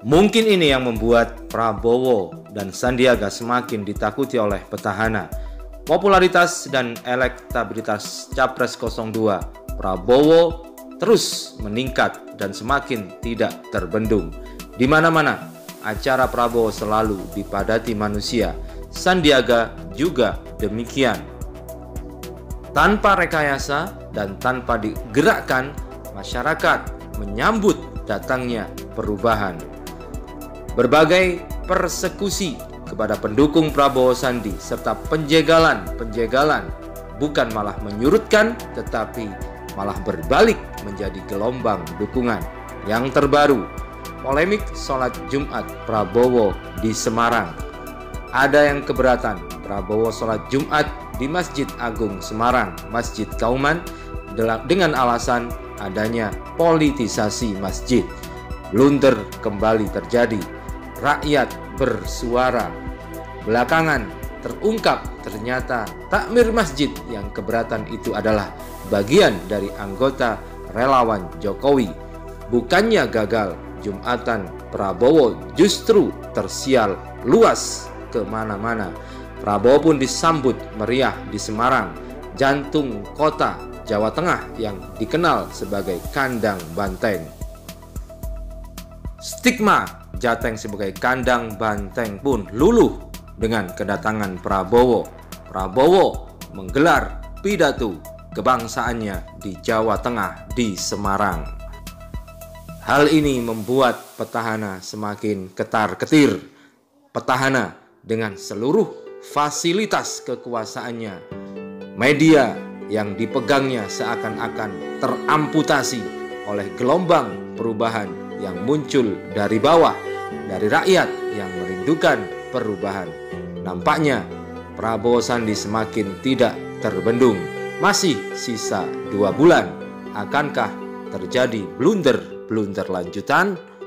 Mungkin ini yang membuat Prabowo dan Sandiaga semakin ditakuti oleh petahana. Popularitas dan elektabilitas Capres 02 Prabowo terus meningkat dan semakin tidak terbendung. Di mana-mana acara Prabowo selalu dipadati manusia. Sandiaga juga demikian. Tanpa rekayasa dan tanpa digerakkan, masyarakat menyambut datangnya perubahan. Berbagai persekusi kepada pendukung Prabowo Sandi serta penjegalan bukan malah menyurutkan tetapi malah berbalik menjadi gelombang dukungan. Yang terbaru, polemik sholat Jumat Prabowo di Semarang. Ada yang keberatan Prabowo sholat Jumat di Masjid Agung Semarang, Masjid Kauman, dengan alasan adanya politisasi masjid. Blunder kembali terjadi. Rakyat bersuara. Belakangan terungkap ternyata takmir masjid yang keberatan itu adalah bagian dari anggota relawan Jokowi. Bukannya gagal, Jumatan Prabowo justru tersial luas kemana-mana. Prabowo pun disambut meriah di Semarang, jantung kota Jawa Tengah yang dikenal sebagai kandang banteng. Stigma Jateng sebagai kandang banteng pun luluh dengan kedatangan Prabowo. Prabowo menggelar pidato kebangsaannya di Jawa Tengah di Semarang. Hal ini membuat petahana semakin ketar-ketir. Petahana dengan seluruh fasilitas kekuasaannya, media yang dipegangnya seakan-akan teramputasi oleh gelombang perubahan yang muncul dari bawah, dari rakyat yang merindukan perubahan. Nampaknya Prabowo Sandi semakin tidak terbendung. Masih sisa 2 bulan, akankah terjadi blunder lanjutan?